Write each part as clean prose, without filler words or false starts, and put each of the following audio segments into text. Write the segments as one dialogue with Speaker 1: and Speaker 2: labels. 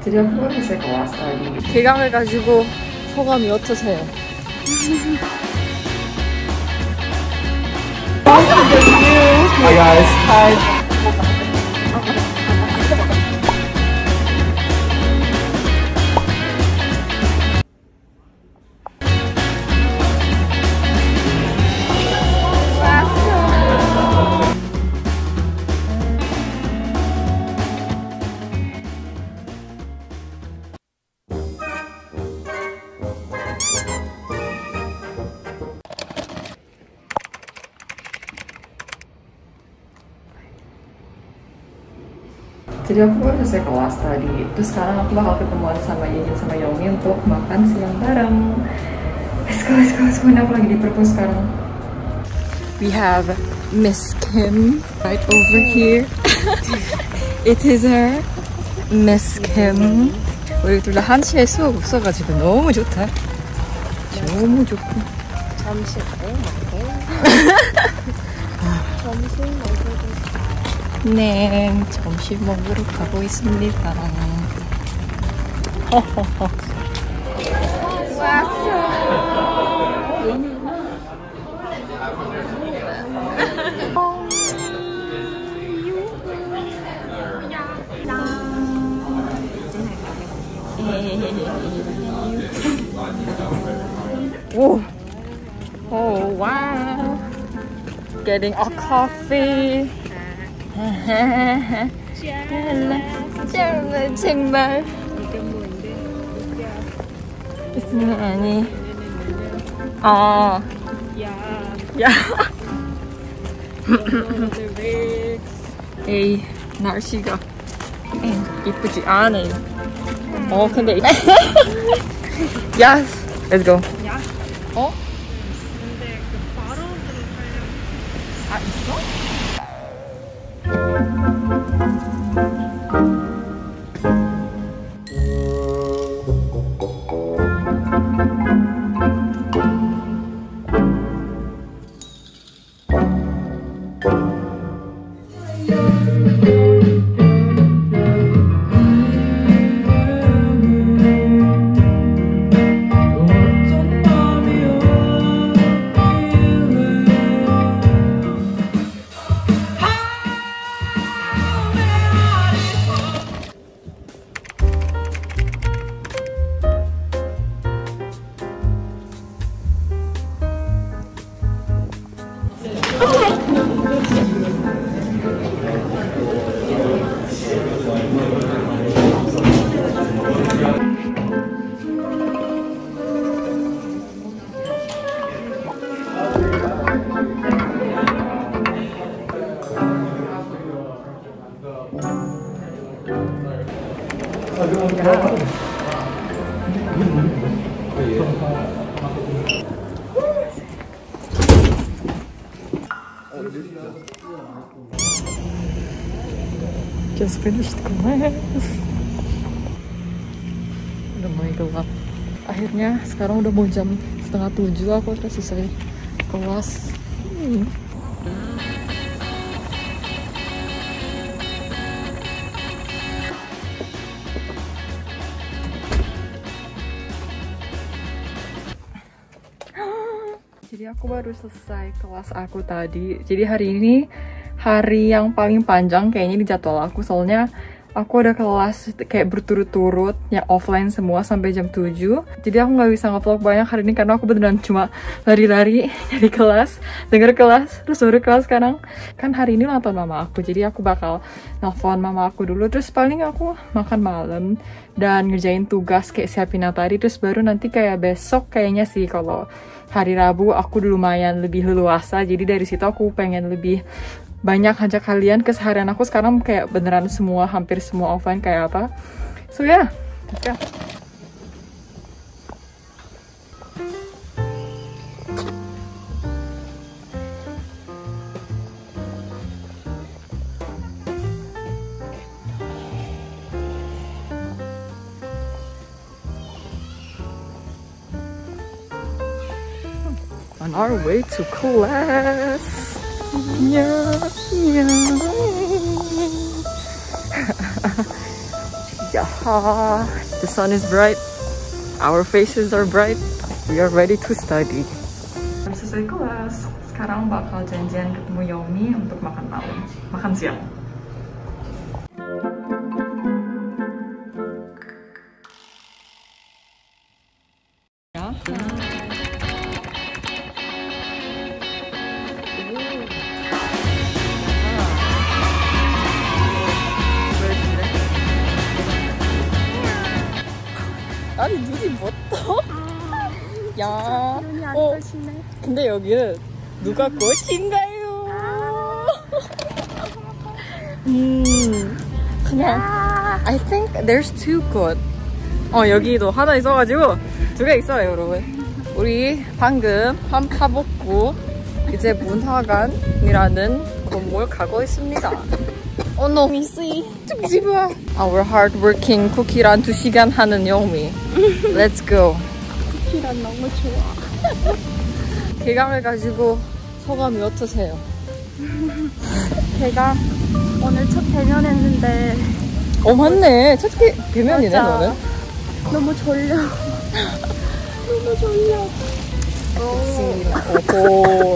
Speaker 1: Jadi aku baru selesai kelas tadi.
Speaker 2: 개강해가지고 소감이 어떠세요?
Speaker 1: Hi guys. Hi. Jadi aku baru selesai kelas tadi. Terus sekarang aku bakal ketemuan sama Yenin sama Yomi untuk makan siang bareng. Let's go, let's go, let's go. Aku lagi di perpus sekarang.
Speaker 2: We have Miss Kim right over here. It is her, Miss Kim. 우리 둘 다 한치에 수업 없어가지고 너무 좋다. 너무 좋고.
Speaker 3: 점심
Speaker 2: 네, 점심 먹으러 가고 있습니다. Whoa. Oh wow. Getting a coffee. 정말 있으면 아니 야 에이 날씨가 이쁘지 않아요. 근데 yes let's go.
Speaker 3: 근데 그 바로 들어가려면
Speaker 2: 아 있어? Just finished class. Udah mulai gelap. Akhirnya sekarang udah mau jam 6:30 aku udah selesai kelas. Jadi aku baru selesai kelas aku tadi. Jadi hari ini hari yang paling panjang kayaknya di jadwal aku, soalnya aku ada kelas kayak berturut-turut yang offline semua sampai jam 7. Jadi aku nggak bisa nge-vlog banyak hari ini karena aku beneran cuma lari-lari dari kelas, denger kelas, terus baru kelas. Sekarang kan hari ini ulang tahun mama aku, jadi aku bakal nelfon mama aku dulu, terus paling aku makan malam dan ngerjain tugas kayak siapin tadi, terus baru nanti kayak besok kayaknya sih kalau hari Rabu aku lumayan lebih leluasa, jadi dari situ aku pengen lebih banyak ajak kalian ke seharian aku. Sekarang kayak beneran semua, hampir semua offline kayak apa. So yeah, let's go. On our way to class. Yeah. The sun is bright. Our faces are bright. We are ready to study. Selesai kelas. Sekarang bakal janjian ketemu Yomi untuk makan malam. Makan siang. 아니 눈이 뭐 떠? 야. 근데 여기는 누가 꽃인가요? 그냥 I think there's two 꽃. 여기도 하나 있어가지고 두 개 있어요, 여러분. 우리 방금 밥 먹고 이제 문화관이라는 건물 가고 있습니다. no, 미씨. 죽지마. Our hardworking 쿠키란 2시간 하는 요미. Let's go.
Speaker 3: 쿠키란 너무 좋아.
Speaker 2: 개강을 가지고 소감이 어떠세요?
Speaker 3: 제가 오늘 첫 대면했는데
Speaker 2: 맞네. 첫 대면이네,
Speaker 3: 맞아.
Speaker 2: 너는?
Speaker 3: 너무 졸려. 너무 졸려.
Speaker 2: 오호.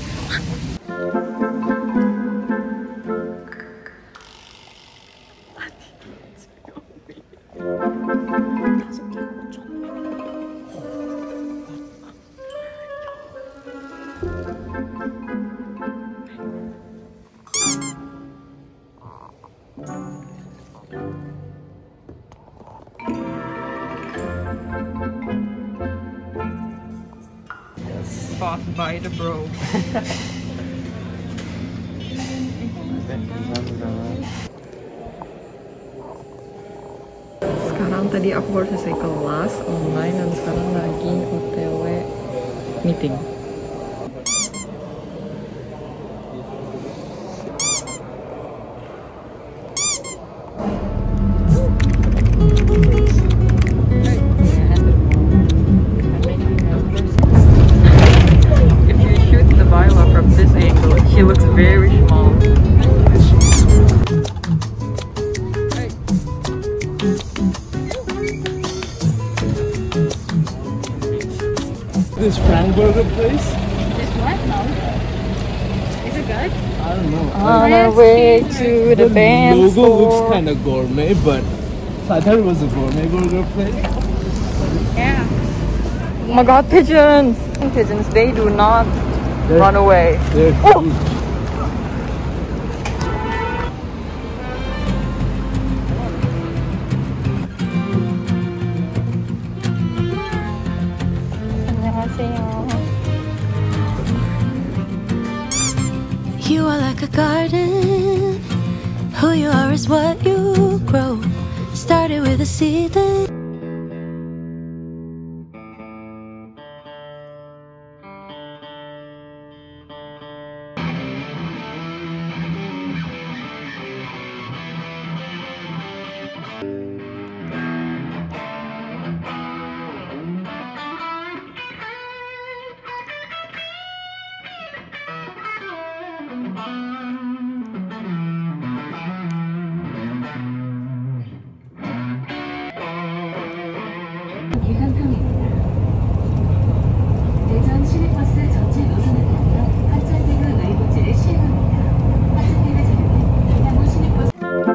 Speaker 2: Spot by the bro. Sekarang tadi aku baru selesai kelas online dan sekarang lagi OTW meeting. She looks very small.
Speaker 4: This Frank Burger place?
Speaker 3: This what now? Is it good?
Speaker 4: I don't know.
Speaker 2: On our way to the band
Speaker 4: logo
Speaker 2: store.
Speaker 4: looks kind of gourmet, but I thought it was a gourmet burger place.
Speaker 3: Yeah.
Speaker 2: Oh my god, pigeons! Pigeons, they do not run away.
Speaker 4: They're huge.
Speaker 5: You are like a garden. Who you are is what you grow. Started with a seed then
Speaker 6: 대전 시내버스 전체 노선을 타며 한천대교 의복지를 시행합니다. 하승길을 지르는 강남구 시내버스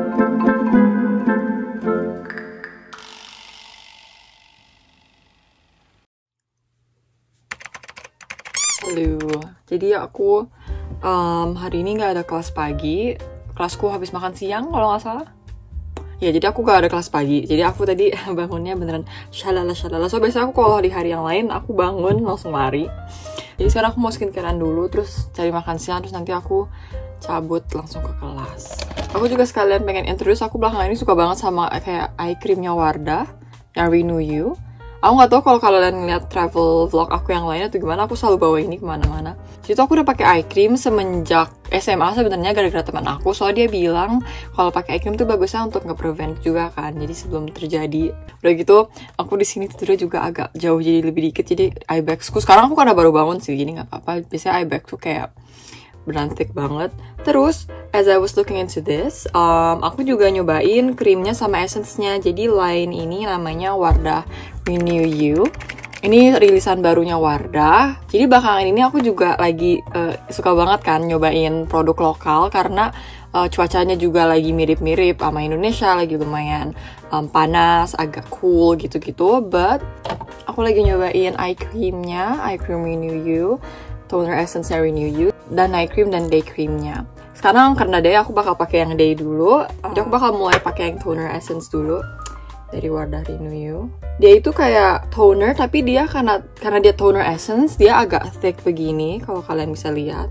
Speaker 2: Halo, jadi aku hari ini nggak ada kelas pagi. Kelasku habis makan siang kalau nggak salah. Ya, jadi aku gak ada kelas pagi. Jadi aku tadi bangunnya beneran shalala. So, biasanya aku kalau di hari yang lain, aku bangun langsung lari. Jadi sekarang aku mau skincarean dulu, terus cari makan siang, terus nanti aku cabut langsung ke kelas. Aku juga sekalian pengen introduce, aku belakangan ini suka banget sama kayak eye creamnya Wardah, yang Renew You. Aku nggak tahu kalau kalian ngeliat travel vlog aku yang lain atau gimana, aku selalu bawa ini kemana-mana. Jadi aku udah pakai eye cream semenjak SMA sebenarnya gara-gara teman aku, soalnya dia bilang kalau pakai eye cream tuh bagusnya untuk nge-prevent juga kan. Jadi sebelum terjadi. Udah gitu, aku di sini tidurnya juga agak jauh jadi lebih dikit. Jadi eye bagsku sekarang aku karena baru bangun sih, jadi nggak apa-apa. Biasanya eye bag tuh kayak beneran thick banget. Terus as I was looking into this, aku juga nyobain krimnya sama essence-nya. Jadi line ini namanya Wardah Renew You. Ini rilisan barunya Wardah. Jadi belakangan ini aku juga lagi suka banget kan nyobain produk lokal karena cuacanya juga lagi mirip-mirip sama Indonesia, lagi lumayan panas, agak cool gitu-gitu. But aku lagi nyobain eye creamnya, eye cream Renew You, toner essence Renew You, dan night cream dan day creamnya. Sekarang karena day aku bakal pakai yang day dulu. Jadi aku bakal mulai pakai yang toner essence dulu dari Wardah Renew You. Dia itu kayak toner tapi dia karena dia toner essence, dia agak thick begini kalau kalian bisa lihat.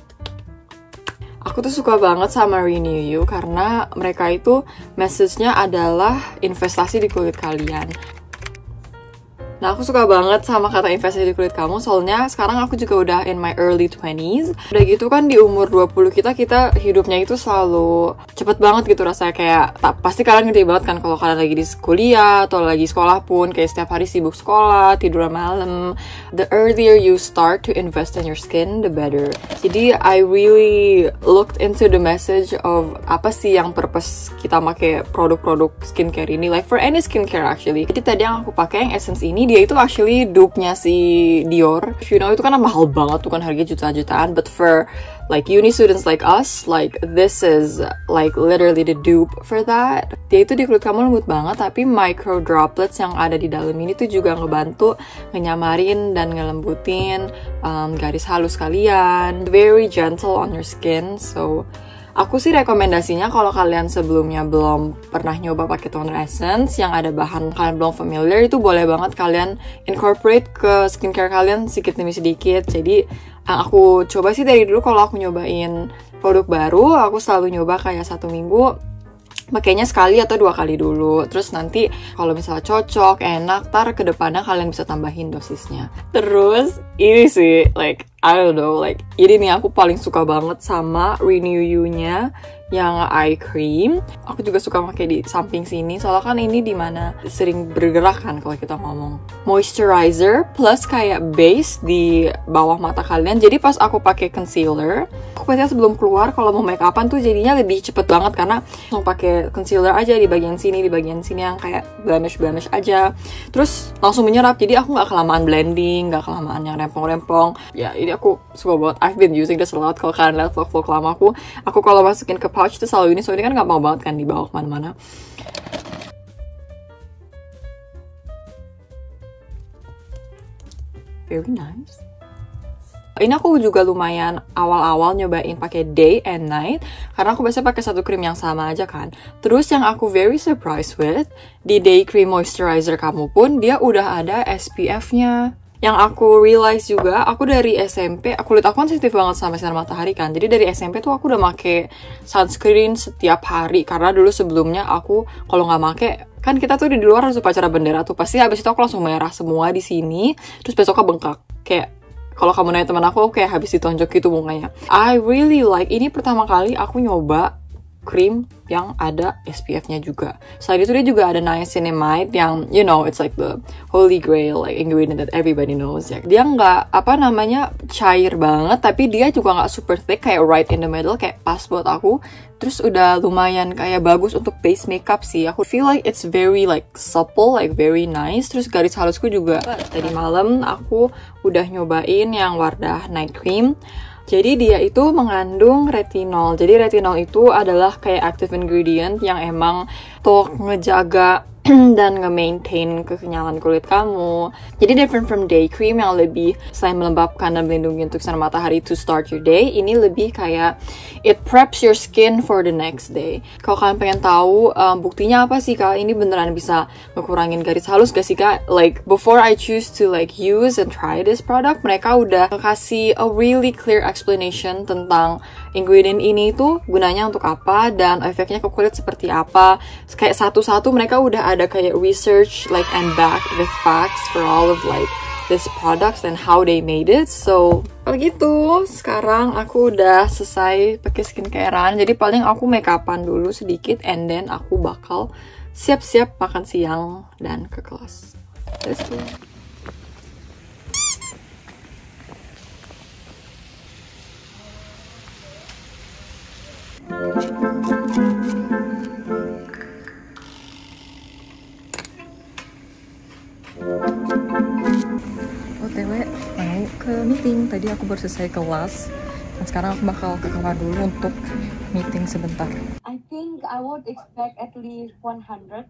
Speaker 2: Aku tuh suka banget sama Renew You karena mereka itu message-nya adalah investasi di kulit kalian. Nah, aku suka banget sama kata investasi di kulit kamu, soalnya sekarang aku juga udah in my early 20s. Udah gitu kan di umur 20 kita hidupnya itu selalu cepet banget gitu rasanya, kayak pasti kalian ngerti banget kan kalau kalian lagi di kuliah atau lagi sekolah pun, kayak setiap hari sibuk sekolah, tidur malam. The earlier you start to invest in your skin, the better. Jadi I really looked into the message of apa sih yang purpose kita pakai produk-produk skincare ini, like for any skincare actually. Jadi tadi yang aku pakai yang essence ini, dia itu actually dupe-nya si Dior. You know, itu kan mahal banget tuh kan, harganya jutaan-jutaan. But for like uni students like us, like this is like literally the dupe for that. Dia itu di kulit kamu lembut banget, tapi micro droplets yang ada di dalam ini tuh juga ngebantu ngenyamarin dan ngelembutin garis halus kalian. Very gentle on your skin. So aku sih rekomendasinya kalau kalian sebelumnya belum pernah nyoba pakai toner essence yang ada bahan kalian belum familiar, itu boleh banget kalian incorporate ke skincare kalian sedikit demi sedikit. Jadi aku coba sih dari dulu kalau aku nyobain produk baru, aku selalu nyoba kayak 1 minggu makanya sekali atau 2 kali dulu. Terus nanti kalau misalnya cocok, enak, tar ke depannya kalian bisa tambahin dosisnya. Terus ini sih, like I don't know, like ini nih aku paling suka banget sama Renew You-nya yang eye cream. Aku juga suka pakai di samping sini, soalnya kan ini dimana sering bergerak kan kalau kita ngomong. Moisturizer plus kayak base di bawah mata kalian. Jadi pas aku pakai concealer, aku biasanya sebelum keluar kalau mau make upan tuh jadinya lebih cepet banget karena langsung pakai concealer aja di bagian sini yang kayak blemish aja. Terus langsung menyerap, jadi aku nggak kelamaan blending, nggak kelamaan yang rempong-rempong. Ya ini aku suka banget. I've been using this a lot. Kalau kalian lihat vlog-vlog lama aku kalau masukin ke pouch itu selalu ini, soalnya kan nggak mau banget kan dibawa kemana-mana. Very nice. Ini aku juga lumayan awal-awal nyobain pakai day and night karena aku biasa pakai satu krim yang sama aja kan. Terus yang aku very surprised with, di day cream moisturizer kamu pun dia udah ada SPF-nya. Yang aku realize juga, aku dari SMP, kulit aku kan sensitif banget sama sinar matahari kan. Jadi dari SMP tuh aku udah make sunscreen setiap hari. Karena dulu sebelumnya aku kalau nggak make, kan kita tuh di luar harus upacara bendera tuh. Pasti habis itu aku langsung merah semua di sini. Terus besoknya bengkak. Kayak kalau kamu nanya teman aku kayak habis ditonjok gitu mukanya. I really like, ini pertama kali aku nyoba krim yang ada SPF-nya juga. Selain itu dia juga ada niacinamide yang, you know, it's like the holy grail, like ingredient that everybody knows ya. Dia nggak, cair banget, tapi dia juga nggak super thick, kayak right in the middle, kayak pas buat aku. Terus udah lumayan kayak bagus untuk base makeup sih. Aku feel like it's very like supple, like very nice. Terus garis halusku juga. Tadi malam aku udah nyobain yang Wardah Night Cream. Jadi dia itu mengandung retinol. Jadi retinol itu adalah kayak active ingredient yang emang untuk ngejaga dan nge-maintain kekenyalan kulit kamu. Jadi different from day cream yang lebih selain melembabkan dan melindungi untuk sinar matahari to start your day, ini lebih kayak it preps your skin for the next day. Kalau kalian pengen tahu buktinya apa sih Kak, ini beneran bisa ngekurangin garis halus gak sih Kak? Like before I choose to like use and try this product, mereka udah kasih a really clear explanation tentang ingredient ini tuh gunanya untuk apa dan efeknya ke kulit seperti apa. Kayak satu-satu mereka udah ada kayak research like and backed with facts for all of like these products and how they made it. So kalau gitu sekarang aku udah selesai pakai skincarean, jadi paling aku make upan dulu sedikit and then aku bakal siap-siap makan siang dan ke kelas. Let's go. OTW mau ke meeting. Tadi aku baru selesai kelas dan sekarang aku bakal ke kamar dulu untuk meeting sebentar.
Speaker 3: I think I would expect at least 100.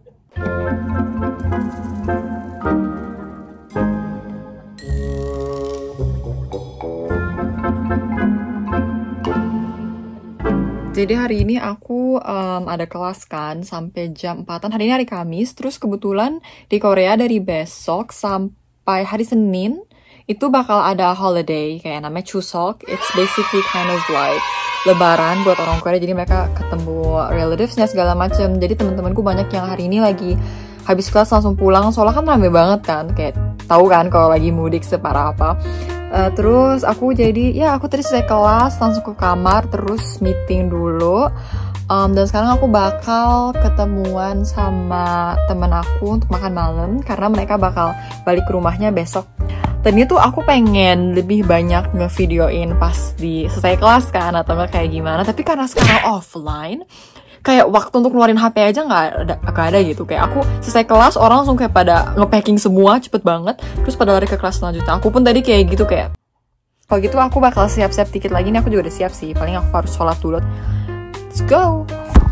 Speaker 2: Jadi hari ini aku ada kelas kan sampai jam 4-an. Hari ini hari Kamis, terus kebetulan di Korea dari besok sampai hari Senin itu bakal ada holiday kayak namanya Chuseok. It's basically kind of like Lebaran buat orang Korea. Jadi mereka ketemu relatives-nya segala macem. Jadi teman-temanku banyak yang hari ini lagi habis kelas langsung pulang. Soalnya kan rame banget kan, kayak tahu kan kalau lagi mudik separah apa. Terus aku jadi ya aku tadi selesai kelas langsung ke kamar terus meeting dulu. Dan sekarang aku bakal ketemuan sama temen aku untuk makan malam karena mereka bakal balik ke rumahnya besok. Tadinya tuh aku pengen lebih banyak ngevideoin pas di selesai kelas kan atau nggak kayak gimana, tapi karena sekarang offline kayak waktu untuk ngeluarin HP aja nggak ada gitu. Kayak aku selesai kelas orang langsung kayak pada nge-packing semua cepet banget terus pada lari ke kelas selanjutnya. Aku pun tadi kayak gitu kayak kalau gitu aku bakal siap-siap dikit lagi. Ini aku juga udah siap sih, paling aku harus sholat dulu. Let's go.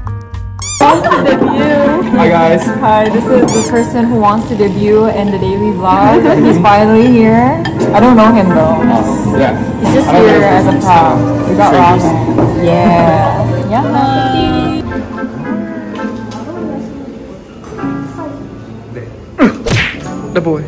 Speaker 2: Debut.
Speaker 4: Hi guys.
Speaker 2: Hi, this is the person who wants to debut in the daily vlog. He's finally here. I don't know him though.
Speaker 4: Yeah.
Speaker 2: He's just here as a prop. We got ramen. Yeah. Yeah. The boy.